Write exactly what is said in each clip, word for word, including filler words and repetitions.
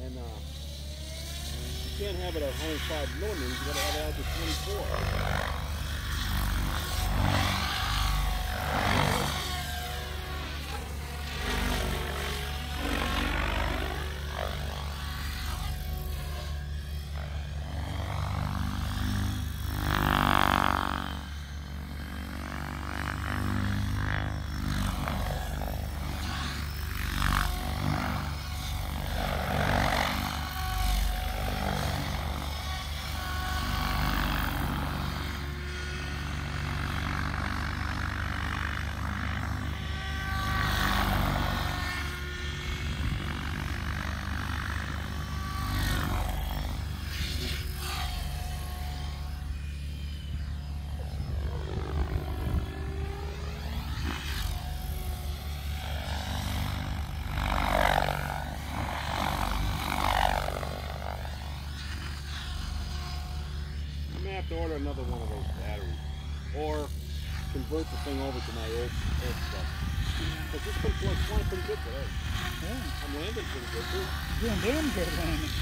And uh, you can't have it at one hundred five millimeters, you gotta have it out to twenty-four. To order another one of those batteries, or convert the thing over to my old, old stuff. But this one's flying pretty good today. Yeah. I'm landing pretty good too. Doing damn good landing.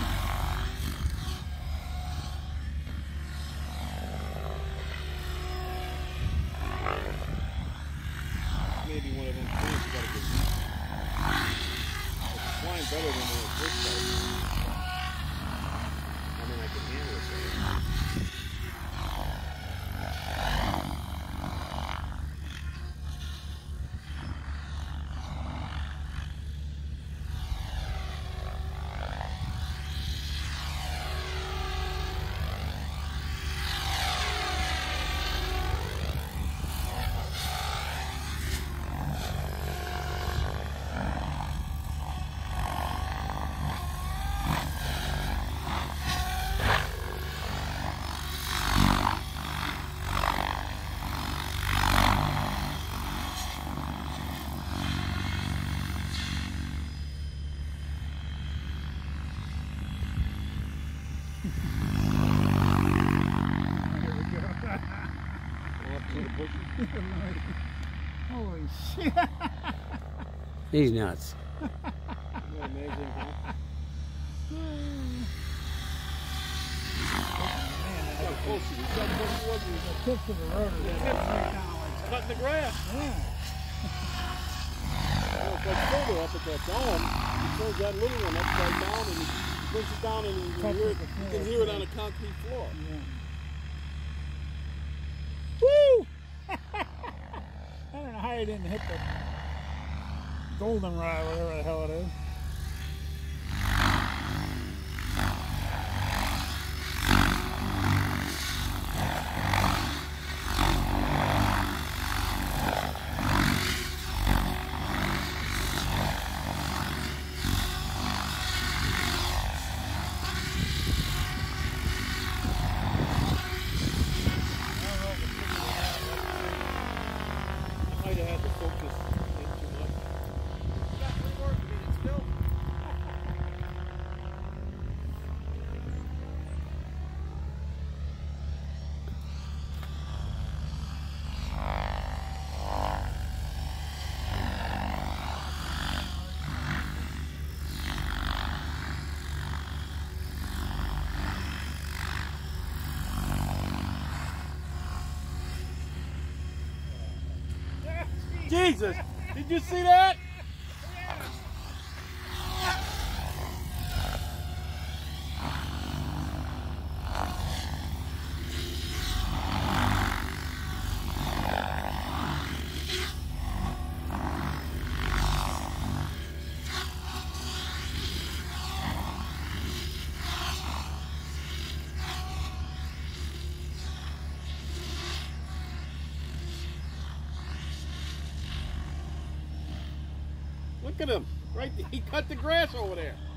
Maybe one of them things you gotta get used to. It's flying better than when it first started. I mean, I can handle it. So. Holy shit. He's nuts. Isn't that amazing, huh? Man, How close he was. How close he was. He was the tips of the rotor The there. tips. Right down like cutting the grass. yeah. Well, if I further up at that dome, he turns that little one upside down and he brings it down and you can hear it, you can hear it on a concrete floor. Yeah. Woo! I don't know how you didn't hit the goldenrod, whatever the hell it is. Might have had to focus in too much. You got three more minutes still. Jesus! Did you see that? Look at him. Right there. He cut the grass over there.